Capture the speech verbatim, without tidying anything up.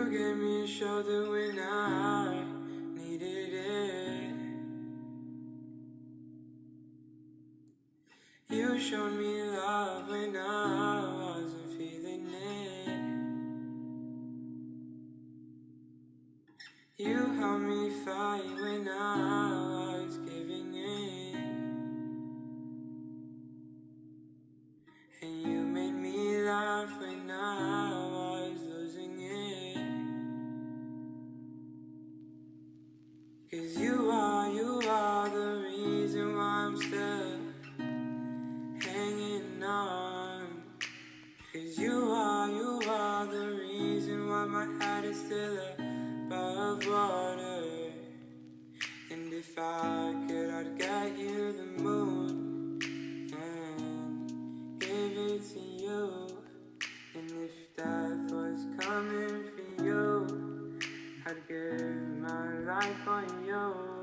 You gave me a shoulder when I needed it. You showed me love when I wasn't feeling it. You helped me fight when I was giving in. And you made me laugh when I was losing it. 'Cause you are, you are the reason why I'm still hanging on. 'Cause you are, you are the reason why my head is still above water. And if I could, I'd get you the moon and give it to you. And if death was coming for you, I'd give my life on you.